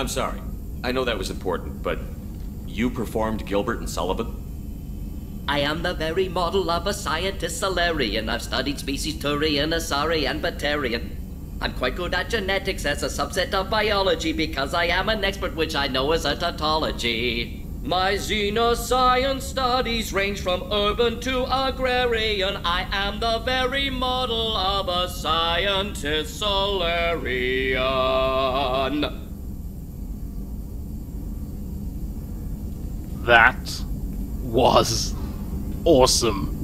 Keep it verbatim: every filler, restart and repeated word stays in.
I'm sorry. I know that was important, but you performed Gilbert and Sullivan? I am the very model of a scientist Solarian. I've studied species Turian, Asari, and Batarian. I'm quite good at genetics as a subset of biology because I am an expert, which I know is a tautology. My xenoscience studies range from urban to agrarian. I am the very model of a scientist Solarian. That was awesome.